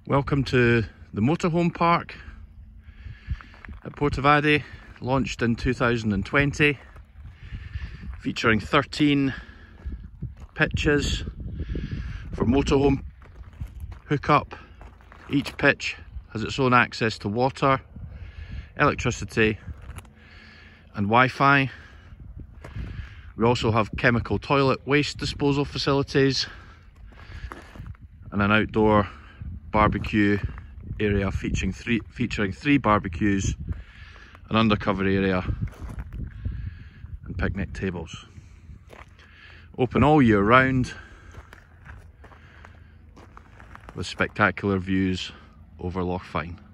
Welcome to the Motorhome Park at Portavadie, launched in 2020, featuring 13 pitches for motorhome hookup. Each pitch has its own access to water, electricity and Wi-Fi. We also have chemical toilet waste disposal facilities and an outdoor barbecue area featuring three barbecues, an undercover area and picnic tables. Open all year round with spectacular views over Loch Fyne.